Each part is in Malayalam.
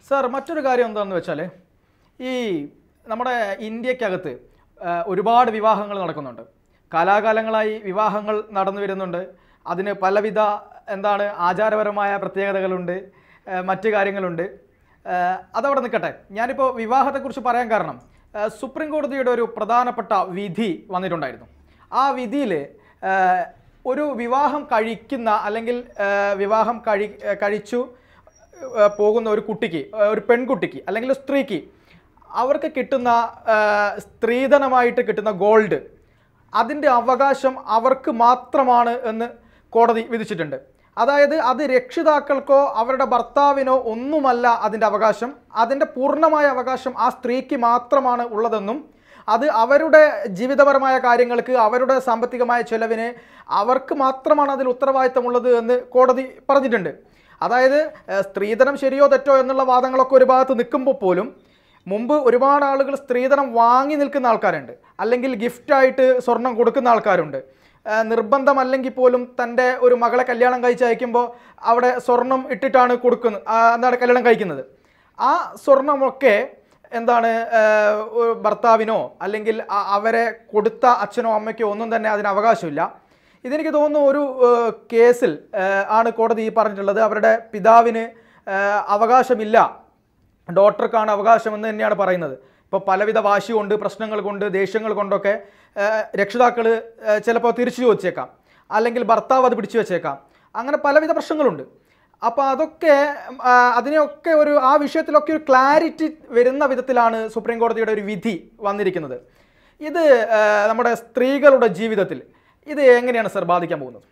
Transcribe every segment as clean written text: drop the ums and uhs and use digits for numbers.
സാർ മറ്റൊരു കാര്യം എന്താണെന്ന് വെച്ചാൽ ഈ നമ്മുടെ ഇന്ത്യക്കകത്ത് ഒരുപാട് വിവാഹങ്ങൾ നടക്കുന്നുണ്ട്. കാലാകാലങ്ങളായി വിവാഹങ്ങൾ നടന്നു വരുന്നുണ്ട്. അതിന് പലവിധ ആചാരപരമായ പ്രത്യേകതകളുണ്ട്, മറ്റു കാര്യങ്ങളുണ്ട്. അതവിടെ നിൽക്കട്ടെ. ഞാനിപ്പോൾ വിവാഹത്തെക്കുറിച്ച് പറയാൻ കാരണം സുപ്രീം കോടതിയുടെ ഒരു പ്രധാനപ്പെട്ട വിധി വന്നിട്ടുണ്ടായിരുന്നു. ആ വിധിയിൽ ഒരു വിവാഹം കഴിക്കുന്ന അല്ലെങ്കിൽ വിവാഹം കഴിച്ചു പോകുന്ന ഒരു കുട്ടിക്ക്, ഒരു പെൺകുട്ടിക്ക് അല്ലെങ്കിൽ സ്ത്രീക്ക് അവർക്ക് കിട്ടുന്ന സ്ത്രീധനമായിട്ട് കിട്ടുന്ന ഗോൾഡ്, അതിൻ്റെ അവകാശം അവർക്ക് മാത്രമാണ് എന്ന് കോടതി വിധിച്ചിട്ടുണ്ട്. അതായത് അത് രക്ഷിതാക്കൾക്കോ അവരുടെ ഭർത്താവിനോ ഒന്നുമല്ല അതിൻ്റെ അവകാശം. അതിൻ്റെ പൂർണ്ണമായ അവകാശം ആ സ്ത്രീക്ക് മാത്രമാണ് ഉള്ളതെന്നും അത് അവരുടെ ജീവിതപരമായ കാര്യങ്ങൾക്ക്, അവരുടെ സാമ്പത്തികമായ ചെലവിന് അവർക്ക് മാത്രമാണ് അതിൽ ഉത്തരവാദിത്തമുള്ളത് എന്ന് കോടതി പറഞ്ഞിട്ടുണ്ട്. അതായത് സ്ത്രീധനം ശരിയോ തെറ്റോ എന്നുള്ള വാദങ്ങളൊക്കെ ഒരു ഭാഗത്ത് നിൽക്കുമ്പോൾ പോലും മുമ്പ് ഒരുപാട് ആളുകൾ സ്ത്രീധനം വാങ്ങി നിൽക്കുന്ന ആൾക്കാരുണ്ട്, അല്ലെങ്കിൽ ഗിഫ്റ്റായിട്ട് സ്വർണം കൊടുക്കുന്ന ആൾക്കാരുണ്ട്. നിർബന്ധമല്ലെങ്കിൽ പോലും തൻ്റെ ഒരു മകളെ കല്യാണം കഴിച്ചയക്കുമ്പോൾ അവിടെ സ്വർണം ഇട്ടിട്ടാണ് കല്യാണം കഴിക്കുന്നത്. ആ സ്വർണമൊക്കെ ഭർത്താവിനോ അല്ലെങ്കിൽ അവരെ കൊടുത്ത അച്ഛനോ അമ്മയ്ക്കോ ഒന്നും തന്നെ അതിന് അവകാശമില്ല. ഇതെനിക്ക് തോന്നുന്നു ഒരു കേസിൽ ആണ് കോടതി പറഞ്ഞിട്ടുള്ളത്. അവരുടെ പിതാവിന് അവകാശമില്ല, ഡോക്ടർക്കാണ് അവകാശമെന്ന് തന്നെയാണ് പറയുന്നത്. ഇപ്പോൾ പലവിധ വാശി കൊണ്ട്, പ്രശ്നങ്ങൾ കൊണ്ട്, ദേഷ്യങ്ങൾ കൊണ്ടൊക്കെ രക്ഷിതാക്കൾ ചിലപ്പോൾ തിരിച്ചു ചോദിച്ചേക്കാം, അല്ലെങ്കിൽ ഭർത്താവ് അത് പിടിച്ചു വെച്ചേക്കാം. അങ്ങനെ പലവിധ പ്രശ്നങ്ങളുണ്ട്. അപ്പോൾ അതിനെയൊക്കെ ആ വിഷയത്തിലൊക്കെ ഒരു ക്ലാരിറ്റി വരുന്ന വിധത്തിലാണ് സുപ്രീം കോടതിയുടെ ഒരു വിധി വന്നിരിക്കുന്നത്. ഇത് നമ്മുടെ സ്ത്രീകളുടെ ജീവിതത്തിൽ ഇത് എങ്ങനെയാണ് സർ ബാധിക്കാൻ പോകുന്നത്?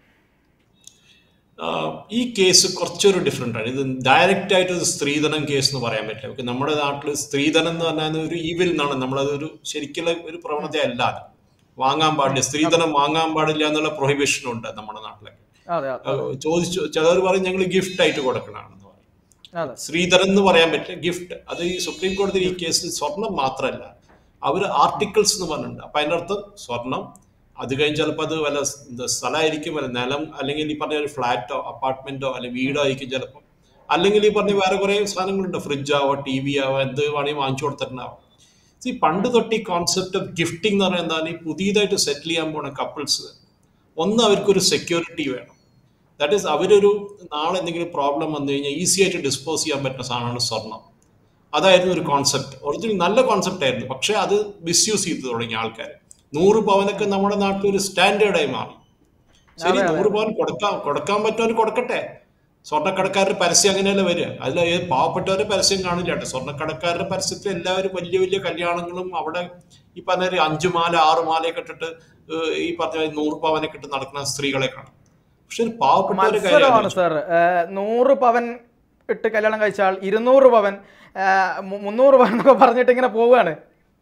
ഈ കേസ് കുറച്ചൊരു ഡിഫറെൻ്റ് ആണ്. ഇത് ഡയറക്റ്റ് ആയിട്ട് ഒരു സ്ത്രീധനം കേസ് എന്ന് പറയാൻ പറ്റില്ല. നമ്മുടെ നാട്ടിൽ സ്ത്രീധനം എന്ന് പറഞ്ഞാൽ ഒരു ഈവിൽ നിന്നാണ്, നമ്മളതൊരു ശരിക്കുള്ള ഒരു പ്രവണത അല്ലാതെ വാങ്ങാൻ പാടില്ല, സ്ത്രീധനം വാങ്ങാൻ പാടില്ല എന്നുള്ള പ്രൊഹിബിഷൻ ഉണ്ട് നമ്മുടെ നാട്ടിലൊക്കെ. ചോദിച്ചു ചിലർ പറയും ഞങ്ങൾ ഗിഫ്റ്റ് ആയിട്ട് കൊടുക്കണമെന്ന് പറയും. സ്ത്രീധനം എന്ന് പറയാൻ പറ്റില്ല, ഗിഫ്റ്റ്. അത് ഈ സുപ്രീം കോടതി ഈ കേസിൽ സ്വർണം മാത്രമല്ല, അവർ ആർട്ടിക്കിൾസ് എന്ന് പറഞ്ഞിട്ടുണ്ട്. അപ്പൊ അതിൻ്റെ അർത്ഥം സ്വർണം, അത് കഴിഞ്ഞ് ചിലപ്പോൾ അത് വല്ല സ്ഥലമായിരിക്കും, വല്ല നിലം, അല്ലെങ്കിൽ ഈ പറഞ്ഞ ഒരു ഫ്ലാറ്റോ അപ്പാർട്ട്മെന്റോ അല്ലെങ്കിൽ വീടോ ആയിരിക്കും ചിലപ്പോൾ, അല്ലെങ്കിൽ ഈ പറഞ്ഞ വേറെ കുറെ സാധനങ്ങളുണ്ട്, ഫ്രിഡ്ജാവോ ടി വി ആവോ എന്ത് വേണമെങ്കിൽ വാങ്ങിച്ചു കൊടുത്തിട്ടുണ്ടാവും. ഈ പണ്ട് തൊട്ട് ഈ കോൺസെപ്റ്റ് ഓഫ് ഗിഫ്റ്റിംഗ് എന്ന് പറയുന്നത് എന്താണ്, ഈ പുതിയതായിട്ട് സെറ്റിൽ ചെയ്യാൻ പോണ കപ്പിൾസ് ഒന്ന് അവർക്കൊരു സെക്യൂരിറ്റി വേണം. ദാറ്റ് ഈസ് അവരൊരു നാളെ എന്തെങ്കിലും പ്രോബ്ലം വന്നു കഴിഞ്ഞാൽ ഈസി ആയിട്ട് ഡിസ്പോസ് ചെയ്യാൻ പറ്റുന്ന സാധനമാണ് സ്വർണം. അതായിരുന്നു ഒരു കോൺസെപ്റ്റ്, ഒറിജിനൽ നല്ല കോൺസെപ്റ്റ് ആയിരുന്നു. പക്ഷെ അത് മിസ്യൂസ് ചെയ്ത് തുടങ്ങിയ ആൾക്കാർ. 100 പവനൊക്കെ നമ്മുടെ നാട്ടിൽ ഒരു സ്റ്റാൻഡേർഡായി മാറി. ശരി, 100 പവൻ കൊടുക്കാൻ പറ്റുമവർ കൊടുക്കട്ടെ. സ്വർണ്ണക്കടക്കാരുടെ പരസ്യം അങ്ങനെയല്ല വരിക. അതിൽ പാവപ്പെട്ടവരുടെ പരസ്യം കാണില്ല കേട്ടോ. സ്വർണ്ണക്കടക്കാരുടെ പരസ്യത്തിൽ എല്ലാവരും വലിയ വലിയ കല്യാണങ്ങളും അവിടെ ഈ പറഞ്ഞ 5 മാല 6 മാലയൊക്കെ ഇട്ടിട്ട് ഈ പറഞ്ഞ 100 പവനൊക്കെ ഇട്ട് നടക്കുന്ന സ്ത്രീകളെ കാണാം. പക്ഷെ പാവപ്പെട്ടവരുടെ കാര്യമാണ് സാർ. 100 പവൻ ഇട്ട് കല്യാണം കഴിച്ചാൽ 200 പവൻ 300 പവൻ എന്നൊക്കെ പറഞ്ഞിട്ട് ഇങ്ങനെ പോവുകയാണ്.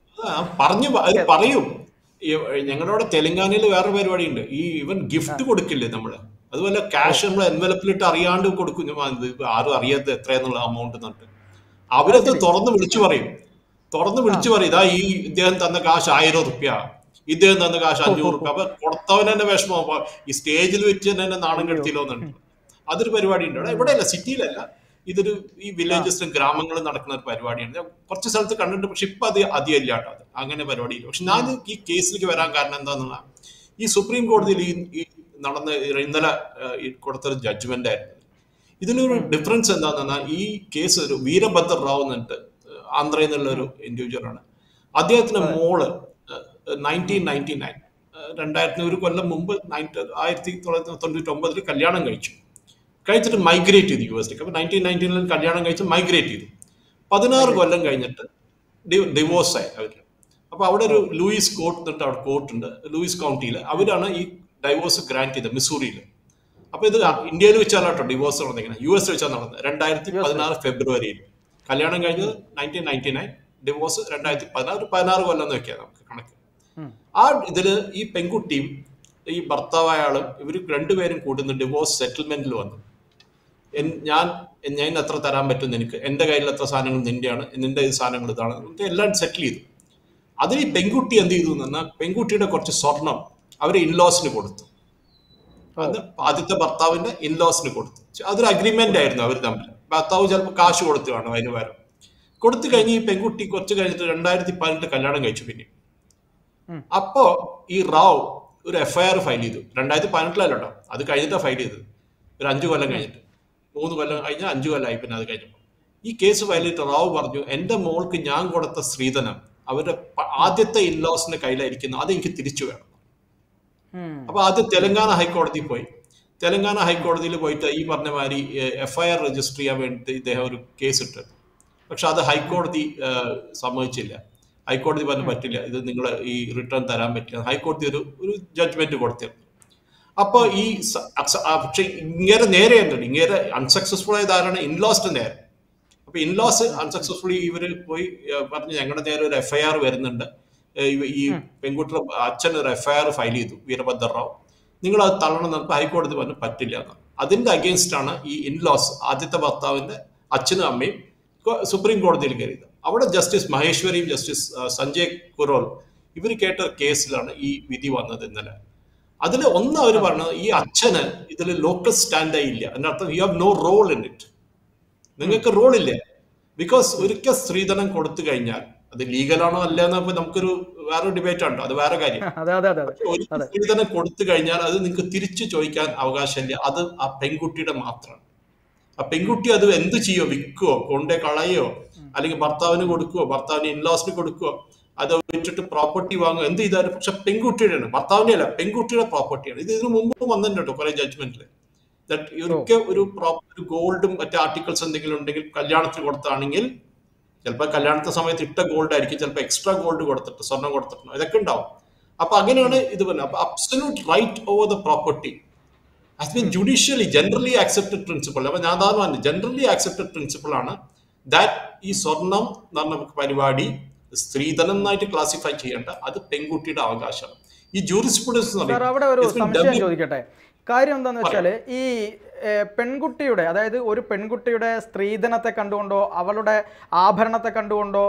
പറയും. ഞങ്ങളുടെ തെലങ്കാനയിൽ വേറൊരു പരിപാടി ഉണ്ട്. ഈ ഇവൻ ഗിഫ്റ്റ് കൊടുക്കില്ലേ നമ്മള്, അതുപോലെ ക്യാഷ് നമ്മൾ എൻവലപ്പിലിട്ട് അറിയാണ്ട് കൊടുക്കും. ആരും അറിയാത്ത എത്രയെന്നുള്ള എമൗണ്ട് എന്നിട്ട് അവരത് തുറന്ന് വിളിച്ചു പറയും. ഇതാ ഈ ഇദ്ദേഹം തന്ന കാശ് 1000 റുപ്യ, ഇദ്ദേഹം തന്ന കാശ് 500 റുപ്യ. അപ്പൊ കൊടുത്തവൻ തന്നെ വിഷമം, ഈ സ്റ്റേജിൽ വെച്ച് തന്നെ നാണം കെടുത്തില്ലോ എന്നുണ്ട്. അതൊരു പരിപാടി ഉണ്ട്. ഇവിടെയല്ല, സിറ്റിയിലല്ല, ഇതൊരു ഈ വില്ലേജസിലും ഗ്രാമങ്ങളിൽ നടക്കുന്ന ഒരു പരിപാടിയാണ്. ഞാൻ കുറച്ച് സ്ഥലത്ത് കണ്ടിട്ടുണ്ട്, പക്ഷെ ഇപ്പൊ അത് അധികമില്ല കേട്ടോ. അത് അങ്ങനെ പരിപാടിയില്ല. പക്ഷെ ഞാൻ ഈ കേസിലേക്ക് വരാൻ കാരണം എന്താണെന്നുള്ള, ഈ സുപ്രീം കോടതിയിൽ ഈ ഇന്നലെ കൊടുത്തൊരു ജഡ്ജ്മെന്റ് ആയിരുന്നു. ഇതിനൊരു ഡിഫറൻസ് എന്താന്ന് പറഞ്ഞാൽ, ഈ കേസ് ഒരു വീരഭദ്ര റാവു എന്നിട്ട് ആന്ധ്രയിൽ നിന്നുള്ള ഒരു ഇൻഡിവിജ്വലാണ്. അദ്ദേഹത്തിന്റെ മോള് 1999 2000 കൊല്ലം മുമ്പ് 1999 കല്യാണം കഴിച്ചിട്ട് മൈഗ്രേറ്റ് ചെയ്തു US-ലേക്ക്. അപ്പൊ 1999 കല്യാണം കഴിച്ച് മൈഗ്രേറ്റ് ചെയ്തു. 16 കൊല്ലം കഴിഞ്ഞിട്ട് ഡിവോഴ്സായി അവര്. അപ്പൊ അവിടെ ഒരു ലൂയിസ് കോർട്ട് എന്നിട്ട് അവിടെ കോർട്ടുണ്ട്, ലൂയിസ് കൗണ്ടിയിൽ. അവരാണ് ഈ ഡൈവോഴ്സ് ഗ്രാന്റ് ചെയ്തത്, മിസൂറിയിൽ. അപ്പൊ ഇത് ഇന്ത്യയിൽ വെച്ചാണ് കേട്ടോ ഡിവോഴ്സ് നടന്നിരിക്കുന്നത്. US വെച്ചാണ് നടന്നത് 2016 ഫെബ്രുവരിയിൽ. കല്യാണം കഴിഞ്ഞത് 1999, ഡിവോഴ്സ് 2016. 16 കൊല്ലം എന്ന് വെക്കാം നമുക്ക് കണക്ക്. ആ ഇതില് ഈ പെൺകുട്ടിയും ഈ ഭർത്താവായ ആളും ഇവർ രണ്ടുപേരും കൂടുന്ന ഡിവോഴ്സ് സെറ്റിൽമെന്റിൽ വന്നു. ഞാൻ എത്ര തരാൻ പറ്റും നിനക്ക്, എന്റെ കയ്യിൽ എത്ര സാധനങ്ങൾ നിന്റെയാണ്, നിന്റെ സാധനങ്ങൾ ഇതാണ്, എല്ലാം സെറ്റിൽ ചെയ്തു. അതിൽ ഈ പെൺകുട്ടി എന്ത് ചെയ്തു എന്നാൽ, പെൺകുട്ടിയുടെ കുറച്ച് സ്വർണം അവരെ ഇൻലോസിന് കൊടുത്തു. അത് ആദ്യത്തെ ഭർത്താവിന്റെ ഇൻലോസിന് കൊടുത്തു. അതൊരു അഗ്രിമെന്റ് ആയിരുന്നു അവർ തമ്മിൽ. ഭർത്താവ് ചിലപ്പോൾ കാശ് കൊടുത്തു കാണും അതിന് പകരം. കൊടുത്തു കഴിഞ്ഞ് ഈ പെൺകുട്ടി കുറച്ച് കഴിഞ്ഞിട്ട് 2018 കല്യാണം കഴിച്ചു. പിന്നെ അപ്പോ ഈ റാവ് ഒരു FIR ഫയൽ ചെയ്തു. 2018 അത് കഴിഞ്ഞിട്ടാണ് ഫയൽ ചെയ്തത്. ഒരു 5 കൊല്ലം കഴിഞ്ഞിട്ട്, 3 കൊല്ലം കഴിഞ്ഞാൽ 5 കൊല്ലമായി. പിന്നെ അത് കഴിഞ്ഞപ്പോൾ ഈ കേസ് ഫയൽ ചെയ്തിട്ട് റാവ് പറഞ്ഞു, എന്റെ മോൾക്ക് ഞാൻ കൊടുത്ത സ്ത്രീധനം അവരുടെ ആദ്യത്തെ ഇൻലോസിന്റെ കയ്യിലായിരിക്കുന്നു, അത് എനിക്ക് തിരിച്ചു വേണം. അപ്പൊ ആദ്യം തെലങ്കാന ഹൈക്കോടതി പോയി. തെലങ്കാന ഹൈക്കോടതിയിൽ പോയിട്ട് ഈ പറഞ്ഞ മാതിരി FIR രജിസ്റ്റർ ചെയ്യാൻ വേണ്ടിയിട്ട് ഇദ്ദേഹം ഒരു കേസ് ഇട്ടു. പക്ഷെ അത് ഹൈക്കോടതി സമ്മതിച്ചില്ല. ഹൈക്കോടതി പറഞ്ഞു പറ്റില്ല, ഇത് നിങ്ങൾ ഈ റിട്ടേൺ തരാൻ പറ്റില്ല. ഹൈക്കോടതി ഒരു ജഡ്ജ്മെന്റ് കൊടുത്തിരുന്നു. അപ്പൊ ഈ പക്ഷെ ഇങ്ങനെ നേരെ എന്താണ് ഇങ്ങനെ അൺസക്സസ്ഫുൾ ആയതാണ് ഇൻലോസിന്റെ നേരെ. അപ്പൊ ഇൻലോസ് അൺസക്സസ്ഫുള്ളി ഇവര് പോയി പറഞ്ഞു ഞങ്ങളുടെ നേരെ ഒരു FIR വരുന്നുണ്ട്, ഈ പെൺകുട്ടിയുടെ അച്ഛൻ ഒരു FIR ഫയൽ ചെയ്തു, വീരഭദ്ര റാവ്, നിങ്ങൾ അത് തള്ളണം എന്നപ്പോൾ ഹൈക്കോടതി പറഞ്ഞു പറ്റില്ല എന്നാണ്. അതിന്റെ അഗേൻസ്റ്റ് ആണ് ഈ ഇൻലോസ് ആദ്യത്തെ ഭർത്താവിന്റെ അച്ഛനും അമ്മയും സുപ്രീം കോടതിയിൽ കയറിയത്. അവിടെ ജസ്റ്റിസ് മഹേശ്വരിയും ജസ്റ്റിസ് സഞ്ജയ് കുരോൾ ഇവർ കേട്ട കേസിലാണ് ഈ വിധി വന്നത് ഇന്നലെ. അതിൽ ഒന്ന് അവർ പറഞ്ഞത് ഈ അച്ഛന് ഇതിൽ ലോക്കൽ സ്റ്റാൻഡായി ഇല്ല. അതിനർത്ഥം you have no role in it, നിങ്ങൾക്ക് റോൾ ഇല്ല. ബിക്കോസ് ഒരിക്കൽ സ്ത്രീധനം കൊടുത്തു കഴിഞ്ഞാൽ അത് ലീഗലാണോ അല്ല എന്ന് നമുക്കൊരു വേറെ ഡിബേറ്റ് ഉണ്ടോ, അത് വേറെ കാര്യം. ഒരിക്കൽ സ്ത്രീധനം കൊടുത്തു കഴിഞ്ഞാൽ അത് നിങ്ങൾക്ക് തിരിച്ചു ചോദിക്കാൻ അവകാശമില്ല. അത് ആ പെൺകുട്ടിയുടെ മാത്രമാണ്. ആ പെൺകുട്ടി അത് എന്ത് ചെയ്യോ, വിൽക്കുവോ, കൊണ്ടേ കളയോ, അല്ലെങ്കിൽ ഭർത്താവിന് കൊടുക്കുവോ, ഭർത്താവിന് ഇൻലോസിന് കൊടുക്കുവോ, അത് വിറ്റിട്ട് പ്രോപ്പർട്ടി വാങ്ങുക, എന്ത് ചെയ്താലും പക്ഷെ പെൺകുട്ടിയുടെയാണ്, ഭർത്താവിന്റെ അല്ല, പെൺകുട്ടിയുടെ പ്രോപ്പർട്ടിയാണ്. ഇത് ഇതിനു മുമ്പ് വന്നിട്ടുണ്ട് കുറെ ജഡ്ജ്മെന്റിൽ. ഒരിക്കൽ ഒരു ഗോൾഡും മറ്റു ആർട്ടിക്കിൾസ് എന്തെങ്കിലും ഉണ്ടെങ്കിൽ കല്യാണത്തിന് കൊടുത്താണെങ്കിൽ ചിലപ്പോൾ കല്യാണത്തെ സമയത്ത് ഇട്ട ഗോൾഡ് ആയിരിക്കും, ചിലപ്പോൾ എക്സ്ട്രാ ഗോൾഡ് കൊടുത്തിട്ട് സ്വർണ്ണം കൊടുത്തിട്ടോ, ഇതൊക്കെ ഉണ്ടാവും. അപ്പൊ അങ്ങനെയാണ് ഇത് പറഞ്ഞത്. അപ്പൊ absolute right over the property has been judicially generally accepted principle. അപ്പൊ ഞാൻ അതാണ് പറഞ്ഞത്, ജനറലി ആക്സെപ്റ്റഡ് പ്രിൻസിപ്പിൾ ആണ് ദാറ്റ് ഈ സ്വർണം എന്ന് പറഞ്ഞ പരിപാടി സ്ത്രീധനം എന്നായിട്ട് ക്ലാസിഫൈ ചെയ്യേണ്ട, അത് പെൺകുട്ടിയുടെ അവകാശമാണ്. ഈ ജൂറിസ്പ്രുഡൻസ് അവിടെ ഒരു സംശയം ചോദിക്കട്ടെ. കാര്യം എന്താന്ന് വെച്ചാല് ഈ പെൺകുട്ടിയുടെ, അതായത് ഒരു പെൺകുട്ടിയുടെ സ്ത്രീധനത്തെ കണ്ടുകൊണ്ടോ അവളുടെ ആഭരണത്തെ കണ്ടുകൊണ്ടോ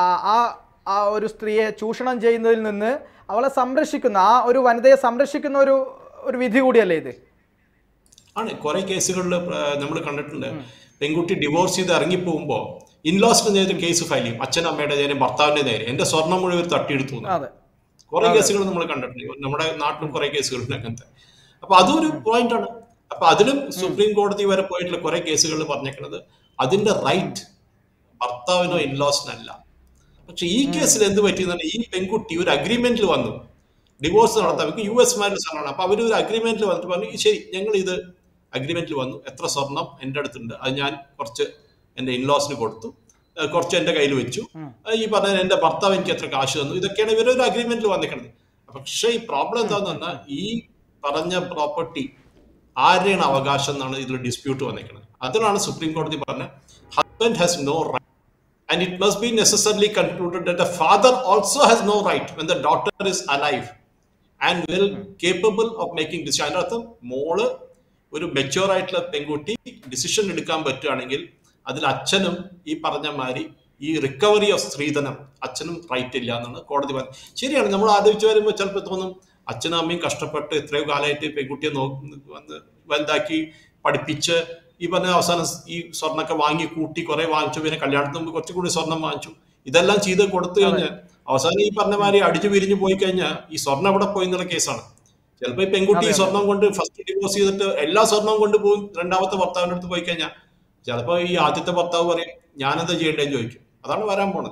ആ ഒരു സ്ത്രീയെ ചൂഷണം ചെയ്യുന്നതിൽ നിന്ന് അവളെ സംരക്ഷിക്കുന്ന, ആ ഒരു വനിതയെ സംരക്ഷിക്കുന്ന ഒരു വിധി കൂടിയല്ലേ ഇത്? ആണ്. കുറെ കേസുകളിൽ നമ്മൾ കണ്ടിട്ടുണ്ട്, പെൺകുട്ടി ഡിവോഴ്സ് ചെയ്ത് ഇറങ്ങിപ്പോകുമ്പോൾ ഇൻലോസിന് നേരെ കേസ് ഫയൽ ചെയ്യും, അച്ഛനും അമ്മയുടെ നേരെ, ഭർത്താവിന്റെ നേരെ, എന്റെ സ്വർണ്ണം മുഴുവൻ തട്ടിയെടുത്തു. കുറെ കേസുകൾ നമ്മൾ കണ്ടിട്ടുണ്ട്, നമ്മുടെ നാട്ടിലും കുറെ കേസുകളുണ്ട് അങ്ങനത്തെ. അപ്പൊ അതൊരു പോയിന്റ് ആണ്. അപ്പൊ അതിലും സുപ്രീം കോടതി വരെ പോയിട്ടുള്ള കുറെ കേസുകളിൽ പറഞ്ഞേക്കുന്നത് അതിന്റെ റൈറ്റ് ഭർത്താവിനോ ഇൻലോസിനല്ല. പക്ഷെ ഈ കേസിൽ എന്ത് പറ്റിയെന്നാണ്, ഈ പെൺകുട്ടി ഒരു അഗ്രിമെന്റിൽ വന്നു ഡിവോഴ്സ് നടത്താൻ. US മാരേജ് ആണ്. അപ്പൊ അവർ ഒരു അഗ്രിമെന്റിൽ വന്നിട്ട് പറഞ്ഞു ശരി ഞങ്ങൾ ഇത് അഗ്രിമെന്റിൽ വന്നു, എത്ര സ്വർണം എൻ്റെ അടുത്തുണ്ട് അത് ഞാൻ കുറച്ച് എൻ്റെ ഇൻലോസിന് കൊടുത്തു, കുറച്ച് എൻ്റെ കയ്യിൽ വെച്ചു, ഈ പറഞ്ഞ എൻ്റെ ഭർത്താവ് എനിക്ക് എത്ര കാശ് തന്നു, ഇതൊക്കെയാണ് ഇവരൊരു അഗ്രിമെന്റിൽ വന്നിരിക്കുന്നത്. പക്ഷെ ഈ പ്രോബ്ലം എന്താന്ന് പറഞ്ഞാൽ ഈ പറഞ്ഞ പ്രോപ്പർട്ടി ആരുടെയാണ് അവകാശം എന്നാണ് ഇതിൽ ഡിസ്പ്യൂട്ട് വന്നിരിക്കുന്നത്. അതിനാണ് സുപ്രീം കോടതി പറഞ്ഞത് husband has no right and it must be necessarily concluded that the father also has no right when the daughter is alive and well capable of making decision. അതിനർത്ഥം മോള് ഒരു മെച്യൂർ ആയിട്ടുള്ള പെൺകുട്ടി ഡിസിഷൻ എടുക്കാൻ പറ്റുകയാണെങ്കിൽ അതിൽ അച്ഛനും ഈ പറഞ്ഞ മാതിരി ഈ റിക്കവറി ഓഫ് സ്ത്രീധനം അച്ഛനും റൈറ്റ് ഇല്ല എന്നാണ് കോടതി പറഞ്ഞത്. ശരിയാണ്, നമ്മൾ ആലോചിച്ച് വരുമ്പോൾ ചിലപ്പോൾ തോന്നും അച്ഛനും അമ്മയും കഷ്ടപ്പെട്ട് എത്രയോ കാലമായിട്ട് പെൺകുട്ടിയെ വന്ന് വലുതാക്കി പഠിപ്പിച്ച് ഈ പറഞ്ഞ അവസാനം ഈ സ്വർണ്ണമൊക്കെ വാങ്ങി കൂട്ടി കുറെ വാങ്ങിച്ചു, പിന്നെ കല്യാണത്തിന് മുമ്പ് കുറച്ചുകൂടി സ്വർണം വാങ്ങിച്ചു, ഇതെല്ലാം ചെയ്ത് കൊടുത്തു കഴിഞ്ഞാൽ അവസാനം ഈ പറഞ്ഞ മാതിരി അടിച്ചു പിരിഞ്ഞു പോയി കഴിഞ്ഞാൽ ഈ സ്വർണ്ണം എവിടെ പോയി എന്നുള്ള കേസാണ്. ചിലപ്പോൾ ഈ പെൺകുട്ടി ഈ സ്വർണം കൊണ്ട് ഫസ്റ്റ് ഡിവോഴ്സ് ചെയ്തിട്ട് എല്ലാ സ്വർണ്ണവും കൊണ്ട് പോകും, രണ്ടാമത്തെ ഭർത്താവിന്റെ അടുത്ത് പോയി കഴിഞ്ഞാൽ ചിലപ്പോൾ ഈ ആദ്യത്തെ ഭർത്താവ് പറയും ഞാനെന്താ ചെയ്യേണ്ടതെന്ന് ചോദിക്കും. അതാണ് വരാൻ പോണത്.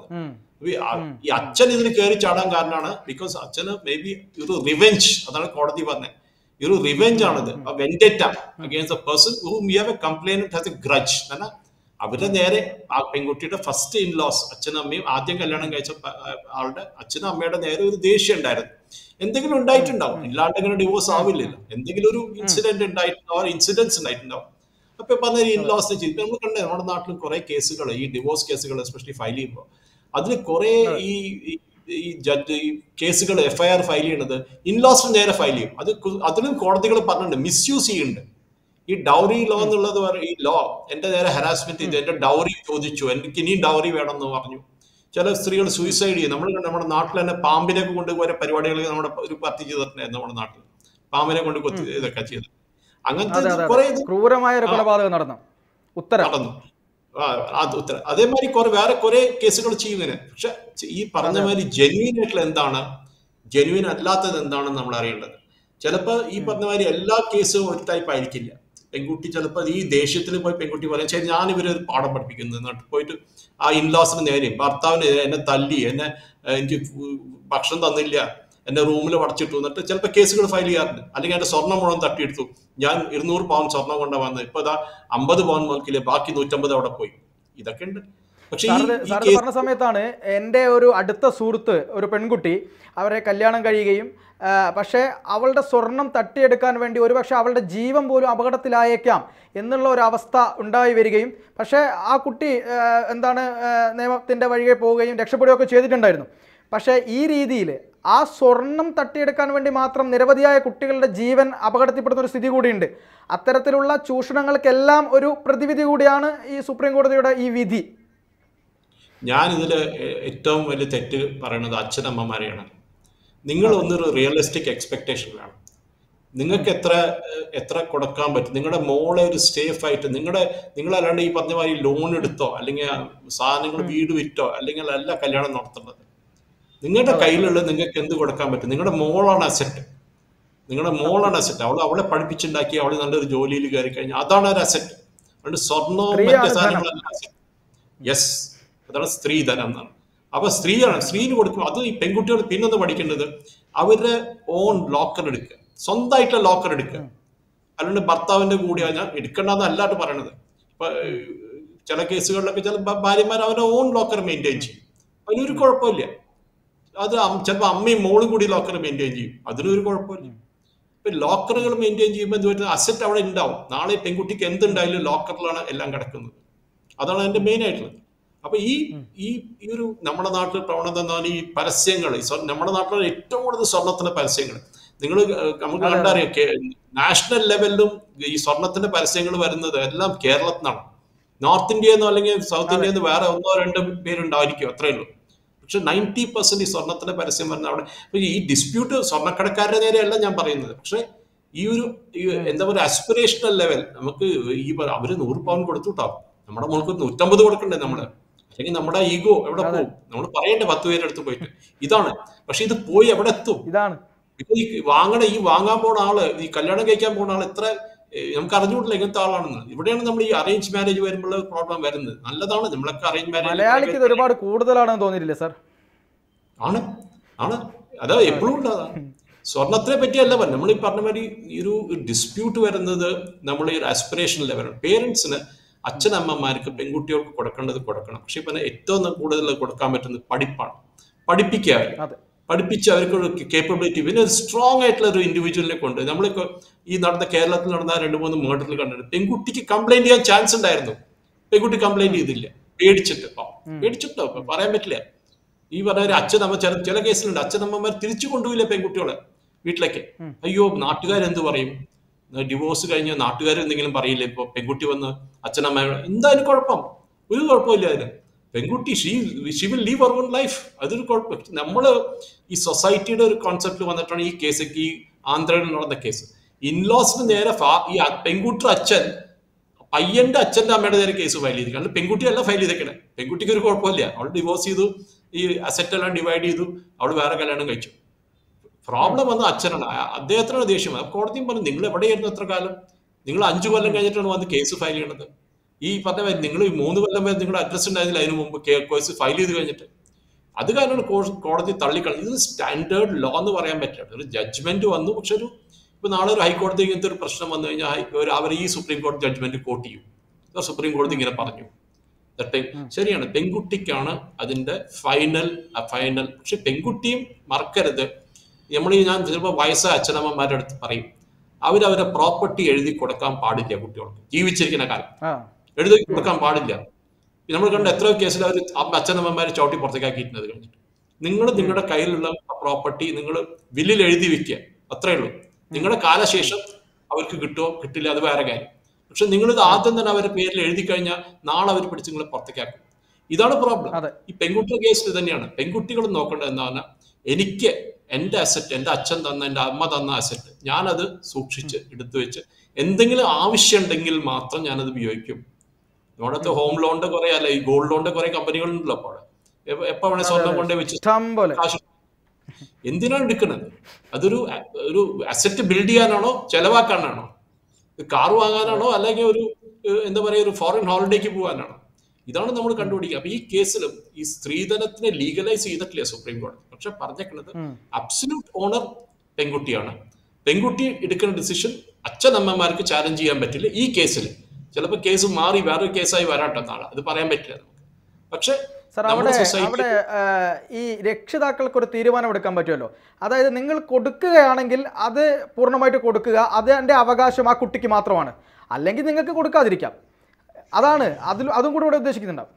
ഈ അച്ഛൻ ഇതിൽ കയറി ചാടാൻ കാരണമാണ് ബിക്കോസ് അച്ഛന് മേ ബി ഒരു റിവെഞ്ച്, അതാണ് കോടതി പറഞ്ഞത്, ഒരു റിവെഞ്ച് ആണിത്, vendetta against a person whom you have a complaint has a grudge. എന്നാൽ അവരുടെ നേരെ ആ പെൺകുട്ടിയുടെ ഫസ്റ്റ് ഇൻലോസ് അച്ഛനും അമ്മയും ആദ്യം കല്യാണം കഴിച്ച ആളുടെ അച്ഛനും അമ്മയുടെ നേരെ ഒരു ദേഷ്യം ഉണ്ടായിരുന്നു. എന്തെങ്കിലും ഉണ്ടായിട്ടുണ്ടാവും, ഇല്ലാണ്ട് ഇങ്ങനെ ഡിവോഴ്സ് ആവില്ലല്ലോ, എന്തെങ്കിലും ഒരു ഇൻസിഡന്റ് ഉണ്ടായിട്ടുണ്ടാവും, ഇൻസിഡൻസ് ഉണ്ടായിട്ടുണ്ടാവും. അപ്പൊ പറഞ്ഞ ഇൻലോസ് ചെയ്ത് നമ്മൾ കണ്ടേ നമ്മുടെ നാട്ടിലും കുറെ കേസുകൾ, ഈ ഡിവോഴ്സ് കേസുകൾ എസ്പെഷ്യലി ഫയൽ ചെയ്യുമ്പോൾ അതിൽ കുറെ ഈ ജഡ്ജ് ഈ കേസുകൾ FIR ഫയൽ ചെയ്യുന്നത് ഇൻലോസിന് നേരെ ഫയൽ ചെയ്യും. അതിലും കോടതികൾ പറഞ്ഞിട്ടുണ്ട് മിസ്യൂസ് ചെയ്യുന്നുണ്ട്. ഈ ഡൗറി ലോ എന്നുള്ളത് ഈ ലോ എന്റെ നേരെ ഹരാസ്മെന്റ് ചെയ്തു, എന്റെ ഡൗറി ചോദിച്ചു, എനിക്ക് ഇനിയും ഡൗറി വേണമെന്ന് പറഞ്ഞു. ചില സ്ത്രീകൾ സൂയിസൈഡ് ചെയ്യും. നമ്മുടെ നാട്ടിൽ തന്നെ പാമ്പിനെ കൊണ്ട് കുറെ പരിപാടികൾ നമ്മുടെ ഒരു പാർട്ടി ചെയ്തിട്ടുണ്ടായിരുന്നു. നമ്മുടെ നാട്ടിൽ പാമ്പിനെ കൊണ്ട് കൊത്തി ഇതൊക്കെ ചെയ്തു. അങ്ങനത്തെ കുറെ ക്രൂരമായ കൊലപാതകം നടന്നു. ആ, അത് ഉത്തരം. അതേമാതിരി വേറെ കുറെ കേസുകൾ ചെയ്യുന്നതിന്. പക്ഷെ ഈ പറഞ്ഞ അതെ അതെ മാതിരി ജെന്യൂൻ ആയിട്ടുള്ള എന്താണ്, ജെന്യൂൻ അല്ലാത്തത് എന്താണെന്ന് നമ്മൾ അറിയേണ്ടത്. ചിലപ്പോൾ ഈ ഉം. പറഞ്ഞ മാതിരി എല്ലാ കേസും ഒരു ടൈപ്പ് ആയിരിക്കില്ല. പെൺകുട്ടി ചിലപ്പോൾ ഈ ദേഷ്യത്തിൽ പോയി പെൺകുട്ടി പറയും, ശരി ഞാൻ ഇവരെ ഒരു പാഠം പഠിപ്പിക്കുന്നത് എന്നിട്ട് പോയിട്ട് ആ ഇൻലോസിന് നേരെയും ഭർത്താവിന് എന്നെ തല്ലി, എന്നെ എനിക്ക് ഭക്ഷണം തന്നില്ല, എന്റെ റൂമിൽ അടച്ചിട്ടു എന്നിട്ട് ചിലപ്പോൾ കേസുകൾ ഫയൽ ചെയ്യാറുണ്ട്. അല്ലെങ്കിൽ എന്റെ സ്വർണ്ണം മുഴുവൻ തട്ടിയെടുത്തു, ഞാൻ 200 പവൻ സ്വർണ്ണം കൊണ്ട വന്നത്, ഇപ്പൊ ഇതാ 50 പവൻ നോക്കില്ലേ, ബാക്കി 150 അവിടെ പോയി. ഇതൊക്കെ ഉണ്ട്. പക്ഷെ ഈ ഈ സാറിത് കേസ് പറഞ്ഞ സമയത്താണ് എൻ്റെ ഒരു അടുത്ത സുഹൃത്ത് ഒരു പെൺകുട്ടി അവരെ കല്യാണം കഴിയുകയും പക്ഷേ അവളുടെ സ്വർണം തട്ടിയെടുക്കാൻ വേണ്ടി ഒരുപക്ഷെ അവളുടെ ജീവൻ പോലും അപകടത്തിലായേക്കാം എന്നുള്ള ഒരു അവസ്ഥ ഉണ്ടായി വരികയും പക്ഷേ ആ കുട്ടി എന്താണ് നിയമത്തിൻ്റെ വഴിയെ പോവുകയും രക്ഷപ്പെടുകയൊക്കെ ചെയ്തിട്ടുണ്ടായിരുന്നു. പക്ഷേ ഈ രീതിയിൽ ആ സ്വർണം തട്ടിയെടുക്കാൻ വേണ്ടി മാത്രം നിരവധിയായ കുട്ടികളുടെ ജീവൻ അപകടത്തിൽപ്പെടുന്ന ഒരു സ്ഥിതി കൂടിയുണ്ട്. അത്തരത്തിലുള്ള ചൂഷണങ്ങൾക്കെല്ലാം ഒരു പ്രതിവിധി കൂടിയാണ് ഈ സുപ്രീം കോടതിയുടെ ഈ വിധി. ഞാൻ ഇതിൽ ഏറ്റവും വലിയ തെറ്റ് പറയുന്നത് അച്ഛനമ്മമാരെയാണ്. നിങ്ങൾ അതെ ഒന്നൊരു റിയലിസ്റ്റിക് എക്സ്പെക്ടേഷൻ വേണം. നിങ്ങൾക്ക് എത്ര കൊടുക്കാൻ പറ്റും. നിങ്ങളുടെ മോളെ ഒരു സേഫ് ആയിട്ട് നിങ്ങളല്ലാണ്ട് ഈ പറഞ്ഞ മാതിരി ലോൺ എടുത്തോ അല്ലെങ്കിൽ സാധനങ്ങൾ ഉം. വീട് വിറ്റോ അല്ലെങ്കിൽ അല്ല കല്യാണം നടത്തുന്നത്. നിങ്ങളുടെ അതെ അതെ കയ്യിലുള്ള നിങ്ങൾക്ക് എന്ത് കൊടുക്കാൻ പറ്റും. നിങ്ങളുടെ മോളാണ് അസറ്റ്. നിങ്ങളുടെ സത്യം. മോളാണ് അസറ്റ്. അവളെ പഠിപ്പിച്ചുണ്ടാക്കി അവൾ നല്ലൊരു ജോലിയിൽ കയറി കഴിഞ്ഞാൽ അതാണ് ഒരു അസറ്റ്. അതുകൊണ്ട് സ്വർണവും മറ്റു സ്ത്രീയാണ് ധനം. സാധനങ്ങളല്ല അസറ്റ്. യെസ്, അതാണ് സ്ത്രീധനം എന്നാണ്. അപ്പൊ സ്ത്രീന് കൊടുക്കും. അത് ഈ പെൺകുട്ടികൾ പിന്നൊന്ന് പഠിക്കേണ്ടത് അവരുടെ ഓൺ ലോക്കർ എടുക്കുക, സ്വന്തമായിട്ടുള്ള ലോക്കർ എടുക്കുക. ഉം. അല്ലാണ്ട് ഭർത്താവിന്റെ കൂടെ ഞാൻ എടുക്കണ്ടെന്ന് അല്ലാണ്ട് പറയണത്. ഇപ്പൊ ഉം. ചില കേസുകളിലൊക്കെ ചില ഭാര്യമാർ അവരുടെ ഓൺ ലോക്കർ മെയിൻറ്റെയിൻ ചെയ്യും, അതിനൊരു ഉം. കുഴപ്പമില്ല. അത് ചിലപ്പോൾ അമ്മയും മോളും കൂടി ലോക്കർ മെയിൻറ്റെയിൻ ചെയ്യും, അതിനൊരു കുഴപ്പമില്ല. ഉം. ഇപ്പൊ ലോക്കറുകൾ മെയിൻറ്റെയിൻ ചെയ്യുമ്പോൾ എന്ത് പറ്റും, അസറ്റ് അവിടെ ഉണ്ടാവും. നാളെ പെൺകുട്ടിക്ക് എന്തുണ്ടായാലും ലോക്കറിലാണ് എല്ലാം കിടക്കുന്നത്. അതാണ് അതിന്റെ മെയിൻ ആയിട്ടുള്ളത്. അപ്പൊ ഈ ഉം. ഈ ഈ ഒരു നമ്മുടെ നാട്ടിൽ പ്രവണത എന്താണ്, ഈ പരസ്യങ്ങൾ. നമ്മുടെ നാട്ടിൽ ഏറ്റവും കൂടുതൽ സ്വർണത്തിന്റെ പരസ്യങ്ങൾ നിങ്ങൾ നമുക്ക് അതെ അതെ കണ്ടറിയാം. നാഷണൽ ലെവലിലും ഈ സ്വർണത്തിന്റെ പരസ്യങ്ങൾ വരുന്നത് എല്ലാം കേരളത്തിൽ നിന്നാണ്. നോർത്ത് ഇന്ത്യന്നോ അല്ലെങ്കിൽ സൗത്ത് അതെ ഇന്ത്യന്ന് വേറെ ഒന്നോ രണ്ടോ പേരുണ്ടായിരിക്കും, അത്രേ ഉള്ളൂ. പക്ഷെ 90% ഈ സ്വർണത്തിന്റെ പരസ്യം വരുന്ന അവിടെ. അപ്പൊ ഈ ഡിസ്പ്യൂട്ട് സ്വർണ്ണക്കടക്കാരുടെ നേരെയല്ല ഞാൻ പറയുന്നത്. പക്ഷെ ഈ ഉം. എന്താ പറയുക, അസ്പിറേഷണൽ ലെവൽ നമുക്ക് അവര് 100 പവൻ കൊടുത്തു കിട്ടാം, നമ്മുടെ മോൾക്ക് 150 കൊടുക്കണ്ടേ ഉം. നമ്മള്. അല്ലെങ്കിൽ നമ്മുടെ ഈഗോ എവിടെ അതെ പോകും, നമ്മൾ പറയണ്ടേ 10 പേരുടെ അടുത്ത് പോയിട്ട് ഇതാണ്. പക്ഷെ ഇത് പോയി എവിടെ എത്തും. ഇതാണ് ഇപ്പൊ ഈ വാങ്ങാൻ പോണ ആള്, ഈ കല്യാണം കഴിക്കാൻ പോണ ആൾ എത്ര നമുക്ക് അറിഞ്ഞുകൂടില്ല എങ്ങനത്തെ ആളാണെന്ന്. ഇവിടെയാണ് നമ്മൾ ഈ അറേഞ്ച് മാരേജ് വരുമ്പോൾ പ്രോബ്ലം വരുന്നത്. നല്ലതാണ്, നമ്മളൊക്കെ അറേഞ്ച് മലയാളിക്ക് ഇത് മാരേജ് ഒരുപാട് കൂടുതലാണെന്ന് തോന്നിയിട്ടില്ലേ സാർ? ആണ് ആണ് അതാ അതെ എപ്പോഴും ഉണ്ടാകാം. സ്വർണത്തിനെ പറ്റിയല്ല പറഞ്ഞത്. നമ്മൾ ഈ പറഞ്ഞ മാതിരി ഈ ഒരു ഡിസ്പ്യൂട്ട് വരുന്നത് നമ്മൾ ഈ ഒരു ആസ്പിറേഷൻ ലെവലാണ്. പേരൻസിന്, ഉം. അച്ഛനമ്മമാർക്ക് ഉം. പെൺകുട്ടികൾക്ക് കൊടുക്കണം. പക്ഷെ ഇപ്പൊ ഏറ്റവും കൂടുതൽ കൊടുക്കാൻ പറ്റുന്നത് പഠിപ്പാണ്. പഠിപ്പിക്കുക അവരെ, അതെ പഠിപ്പിച്ച് അവർക്കൊരു കേപ്പബിലിറ്റി, പിന്നെ ഒരു സ്ട്രോങ് ആയിട്ടുള്ള ഒരു ഇൻഡിവിജ്വലിനെ കൊണ്ട്. നമ്മളിപ്പോ ഈ കേരളത്തിൽ നടന്ന 2-3 മേർഡറിൽ കണ്ടിട്ട് പെൺകുട്ടിക്ക് കംപ്ലൈന്റ് ചെയ്യാൻ ചാൻസ് ഉണ്ടായിരുന്നു, പെൺകുട്ടി കംപ്ലൈന്റ് ഉം. ചെയ്തില്ല. പേടിച്ചിട്ട് ഉം. പേടിച്ചിട്ടോ ഉം. പറയാൻ പറ്റില്ല. ഈ പറഞ്ഞ അച്ഛനമ്മ ചില കേസിലുണ്ട്, അച്ഛനമ്മമാർ തിരിച്ചു കൊണ്ടുപോയില്ല പെൺകുട്ടികളെ വീട്ടിലേക്ക്. ഉം. അയ്യോ നാട്ടുകാരെന്ത് പറയും, ഡിവോഴ്സ് കഴിഞ്ഞ നാട്ടുകാർ എന്തെങ്കിലും പറയില്ല. ഇപ്പൊ പെൺകുട്ടി വന്ന് അച്ഛനമ്മ എന്താ അതിന് കുഴപ്പം, ഒരു കുഴപ്പമില്ല അതിന്. പെൺകുട്ടി she will live her own life, അതൊരു കുഴപ്പം. നമ്മള് ഈ സൊസൈറ്റിയുടെ ഒരു കോൺസെപ്റ്റ് വന്നിട്ടാണ് ഈ കേസ്, ഈ ആന്ധ്രയിൽ നടന്ന കേസ്. ഇൻലോസിന് നേരെ ഈ പെൺകുട്ടി അച്ഛൻ പയ്യന്റെ അച്ഛന്റെ അമ്മയുടെ നേരെ കേസ് ഫയൽ ചെയ്തിരിക്കും. അല്ല പെൺകുട്ടിയല്ല ഫയൽ ചെയ്തേക്കണേ. പെൺകുട്ടിക്ക് ഒരു കുഴപ്പമില്ല, അവൾ ഡിവോഴ്സ് ചെയ്തു, ഈ അസറ്റ് എല്ലാം ഡിവൈഡ് ചെയ്തു, അവൾ വേറെ കല്യാണം കഴിച്ചു. ഉം. പ്രോബ്ലം വന്ന അച്ഛനാണ്, അദ്ദേഹത്തിനാണ് ദേഷ്യം. കോടതിയും പറഞ്ഞു, നിങ്ങൾ എവിടെയായിരുന്നു എത്ര കാലം, നിങ്ങൾ 5 കൊല്ലം ഉം. കഴിഞ്ഞിട്ടാണ് വന്ന് കേസ് ഫയൽ ചെയ്യണത്. ഈ പറഞ്ഞ നിങ്ങൾ 3 കൊല്ലം വരെ നിങ്ങളുടെ അഡ്രസ് ഉണ്ടായിരുന്നില്ല അതിന് മുമ്പ് കേസ് ഫയൽ ചെയ്ത് കഴിഞ്ഞിട്ട്. അത് കാരണമാണ് കോടതി തള്ളിക്കളഞ്ഞത്. ഇത് സ്റ്റാൻഡേർഡ് ലോ എന്ന് പറയാൻ പറ്റില്ല. ഒരു ജഡ്ജ്മെന്റ് വന്നു, പക്ഷെ ഇപ്പൊ നാളെ ഒരു ഹൈക്കോടതി ഇങ്ങനത്തെ ഒരു പ്രശ്നം വന്നു കഴിഞ്ഞാൽ അവർ ഈ സുപ്രീം കോടതി ജഡ്ജ്മെന്റ് കോട്ട് ചെയ്യും. സുപ്രീം കോടതി ഉം. ഇങ്ങനെ പറഞ്ഞു. ഉം. ശരിയാണ്, പെൺകുട്ടിക്കാണ് അതിന്റെ ഫൈനൽ. പക്ഷെ പെൺകുട്ടിയും മറക്കരുത്. ഞാൻ ചിലപ്പോൾ വയസ്സായ അച്ഛനമ്മമാരുടെ അടുത്ത് പറയും, അവരവരുടെ പ്രോപ്പർട്ടി എഴുതി കൊടുക്കാൻ പാടില്ല കുട്ടികൾക്ക് ജീവിച്ചിരിക്കുന്ന കാലം. ആ എഴുതി ഉം. കൊടുക്കാൻ പാടില്ല. നമ്മൾ കണ്ട ഉം. എത്രയോ കേസിൽ അവർ അച്ഛനമ്മമാരെ ചവിട്ടി പുറത്തേക്കാക്കിയിരുന്നത് കഴിഞ്ഞിട്ട്. നിങ്ങൾ ഉം. നിങ്ങളുടെ കയ്യിലുള്ള പ്രോപ്പർട്ടി നിങ്ങൾ വില്ലിൽ എഴുതി വെക്കുക, അത്രേ ഉള്ളൂ. ഉം. നിങ്ങളുടെ കാലശേഷം അവർക്ക് കിട്ടുമോ കിട്ടില്ല അത് വേറെ കാര്യം. പക്ഷെ നിങ്ങളിത് ഉം. ആദ്യം തന്നെ അവരുടെ പേരിൽ എഴുതി കഴിഞ്ഞാൽ നാളെ അവർ പിടിച്ച് നിങ്ങളെ പുറത്തേക്കാക്കും. ഇതാണ് പ്രോബ്ലം. അതെ ഈ പെൺകുട്ടിയുടെ കേസിൽ തന്നെയാണ്. പെൺകുട്ടികൾ നോക്കേണ്ടത് എന്താ പറഞ്ഞാൽ, എനിക്ക് എൻ്റെ അസറ്റ്, എൻ്റെ അച്ഛൻ തന്ന, എൻ്റെ അമ്മ തന്ന അസറ്റ് ഞാനത് ഉം. സൂക്ഷിച്ച് എടുത്തു വെച്ച് എന്തെങ്കിലും ആവശ്യം ഉണ്ടെങ്കിൽ മാത്രം ഞാനത് ഉപയോഗിക്കും. നമ്മുടെ ഹോം ലോണിന്റെ കുറെ അല്ല ഈ ഗോൾഡ് ലോണിന്റെ കുറെ കമ്പനികളുണ്ടല്ലോ. അപ്പോൾ എപ്പോ വേണേ സ്വർണം കൊണ്ടേ വെച്ച് ഇഷ്ടം പോലെ. കാശ് എന്തിനാണ് എടുക്കുന്നത്? അതൊരു ഒരു അസറ്റ് ബിൽഡ് ചെയ്യാനാണോ ചെലവാക്കാനാണോ? കാർ വാങ്ങാനാണോ അല്ലെങ്കിൽ ഒരു എന്താ പറയുക ഒരു ഫോറിൻ ഹോളിഡേക്ക് പോകാനാണോ? ഇതാണ് നമ്മൾ കണ്ടുപിടിക്കുക. അപ്പൊ ഈ കേസിലും ഈ സ്ത്രീധനത്തിനെ ലീഗലൈസ് ചെയ്തിട്ടില്ല സുപ്രീം കോടതി. പക്ഷെ പറഞ്ഞേക്കുന്നത് അബ്സല്യൂട്ട് ഓണർ പെൺകുട്ടിയാണ്. പെൺകുട്ടി എടുക്കുന്ന ഡിസിഷൻ അച്ഛനമ്മമാർക്ക് ചാലഞ്ച് ചെയ്യാൻ പറ്റില്ല. ഈ കേസിൽ ചിലപ്പോൾ കേസ് മാറി വേറൊരു കേസായി വരാട്ടെ നാളെ, അത് പറയാൻ പറ്റില്ല നമുക്ക്. പക്ഷെ സാർ അവിടെ ഈ രക്ഷിതാക്കൾക്ക് ഒരു തീരുമാനം എടുക്കാൻ പറ്റുമല്ലോ. അതായത് നിങ്ങൾ കൊടുക്കുകയാണെങ്കിൽ അത് പൂർണ്ണമായിട്ട് കൊടുക്കുക, അത് എൻ്റെ അവകാശം ആ കുട്ടിക്ക് മാത്രമാണ്, അല്ലെങ്കിൽ നിങ്ങൾക്ക് കൊടുക്കാതിരിക്കാം. അതാണ് അതും കൂടെ ഇവിടെ ഉദ്ദേശിക്കുന്നുണ്ടാവും.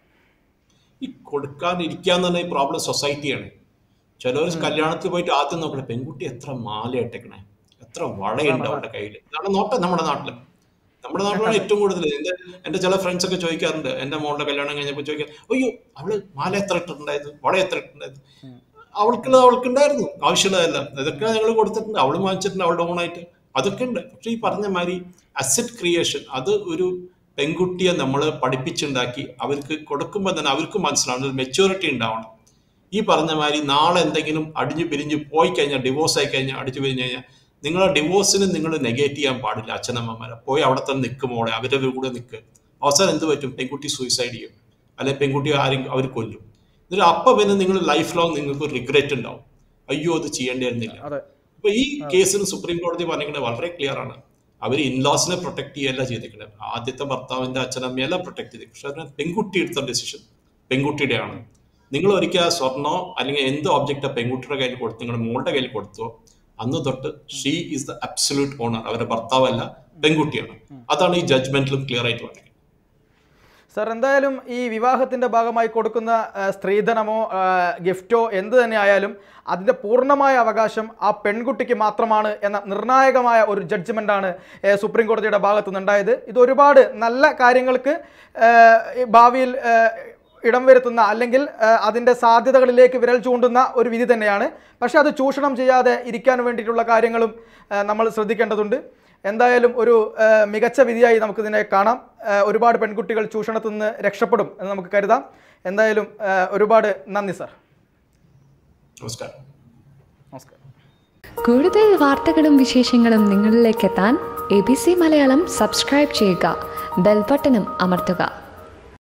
ഈ കൊടുക്കാതിരിക്കാന്ന് പറഞ്ഞ ഈ പ്രോബ്ലം സൊസൈറ്റിയാണ്. ചിലർ കല്യാണത്തിൽ പോയിട്ട് ആദ്യം നോക്കണേ പെൺകുട്ടി എത്ര മാല ഇട്ടേക്കണേ, എത്ര വളയുണ്ട് അവരുടെ കയ്യിൽ, ഇതാണ് നോട്ടം നമ്മുടെ നാട്ടില്. നമ്മുടെ നാട്ടിലാണ് ഏറ്റവും കൂടുതൽ. എന്റെ ചില ഫ്രണ്ട്സ് ഒക്കെ ചോദിക്കാറുണ്ട്, എന്റെ മോളുടെ കല്യാണം കഴിഞ്ഞപ്പോൾ ചോദിക്കാൻ, അയ്യോ അവള് മാല എത്ര ഇട്ടിട്ടുണ്ടായിരുന്നു, വള എത്ര ഇട്ടിട്ടുണ്ടായിരുന്നു. അവൾക്കുണ്ടായിരുന്നു ആവശ്യമുള്ളതെല്ലാം, ഇതൊക്കെ ഞങ്ങൾ കൊടുത്തിട്ടുണ്ട്, അവള് വാങ്ങിച്ചിട്ടുണ്ട് അവളുടെ ഓണായിട്ട്, അതൊക്കെ ഉണ്ട്. പക്ഷെ ഈ പറഞ്ഞ മാതിരി അസറ്റ് ക്രിയേഷൻ അത് ഒരു പെൺകുട്ടിയെ നമ്മൾ പഠിപ്പിച്ചുണ്ടാക്കി അവർക്ക് കൊടുക്കുമ്പോൾ തന്നെ അവർക്ക് മനസ്സിലാവുന്ന ഒരു മെച്യൂരിറ്റി ഉണ്ടാവണം. ഈ പറഞ്ഞ മാതിരി നാളെ എന്തെങ്കിലും അടിഞ്ഞു പിരിഞ്ഞ് പോയി കഴിഞ്ഞാൽ, ഡിവോഴ്സ് ആയി കഴിഞ്ഞാൽ, അടിച്ചു പിരിഞ്ഞു കഴിഞ്ഞാൽ നിങ്ങളെ ഡിവോഴ്സിന് നിങ്ങൾ നെഗേറ്റ് ചെയ്യാൻ പാടില്ല. അച്ഛനമ്മമാരെ പോയി അവിടെ തന്നെ നിൽക്കുമോളെ, അവരുടെ കൂടെ നിൽക്കുക. അവസാനം എന്ത് പറ്റും? പെൺകുട്ടി സൂയിസൈഡ് ചെയ്യും, അല്ലെങ്കിൽ പെൺകുട്ടി ആരും അവർ കൊല്ലും. എന്നിട്ട് അപ്പം പിന്നെ നിങ്ങൾ ലൈഫ് ലോങ് നിങ്ങൾക്ക് റിഗ്രറ്റ് ഉണ്ടാവും, അയ്യോ അത് ചെയ്യേണ്ടിയിരുന്നില്ല. അപ്പൊ ഈ കേസിന് സുപ്രീം കോടതി പറഞ്ഞിരിക്കുന്നത് വളരെ ക്ലിയർ ആണ്. അവർ ഇൻലോസിനെ പ്രൊട്ടക്ട് ചെയ്യല്ല ചെയ്തിരിക്കുന്നത്, ആദ്യത്തെ ഭർത്താവിന്റെ അച്ഛനമ്മയെല്ലാം പ്രൊട്ടക്ട് ചെയ്തു. പക്ഷെ അതിന് പെൺകുട്ടി എടുത്ത ഡെസിഷൻ പെൺകുട്ടിയുടെ ആണ്. നിങ്ങൾ ഒരിക്കൽ സ്വർണ്ണോ അല്ലെങ്കിൽ എന്ത് ഒബ്ജക്റ്റാ പെൺകുട്ടിയുടെ കയ്യിൽ കൊടുത്തു, നിങ്ങളുടെ മോളുടെ കയ്യിൽ കൊടുത്തോ, അന്ന് തൊട്ട് she is the absolute owner. അവരുടെ ഭർത്താവല്ല, പെൺകുട്ടിയാണ്. അതാണ് ഈ ജഡ്ജ്മെന്റിലും ക്ലിയർ ആയിട്ട് പറഞ്ഞത്. സർ, എന്തായാലും ഈ വിവാഹത്തിൻ്റെ ഭാഗമായി കൊടുക്കുന്ന സ്ത്രീധനമോ ഗിഫ്റ്റോ എന്ത് തന്നെ ആയാലും അതിൻ്റെ പൂർണ്ണമായ അവകാശം ആ പെൺകുട്ടിക്ക് മാത്രമാണ് എന്ന നിർണായകമായ ഒരു ജഡ്ജ്മെൻ്റാണ് സുപ്രീം കോടതിയുടെ ഭാഗത്തു നിന്നുണ്ടായത്. ഇത് ഒരുപാട് നല്ല കാര്യങ്ങൾക്ക് ഭാവിയിൽ ഇടം വരുത്തുന്ന അല്ലെങ്കിൽ അതിൻ്റെ സാധ്യതകളിലേക്ക് വിരൽ ചൂണ്ടുന്ന ഒരു വിധി തന്നെയാണ്. പക്ഷേ അത് ചൂഷണം ചെയ്യാതെ ഇരിക്കാൻ വേണ്ടിയിട്ടുള്ള കാര്യങ്ങളും നമ്മൾ ശ്രദ്ധിക്കേണ്ടതുണ്ട്. എന്തായാലും ഒരു മികച്ച വിധിയായി നമുക്കിതിനെ കാണാം. ഒരുപാട് പെൺകുട്ടികൾ ചൂഷണത്തിൽ നിന്ന് രക്ഷപ്പെടും എന്ന് നമുക്ക് കരുതാം. എന്തായാലും ഒരുപാട് നന്ദി സർ. നമസ്കാരം. കൂടുതൽ വാർത്തകളും വിശേഷങ്ങളും നിങ്ങളിലേക്ക് എത്താൻ ABC മലയാളം സബ്സ്ക്രൈബ് ചെയ്യുക, ബെൽ ബട്ടണും അമർത്തുക.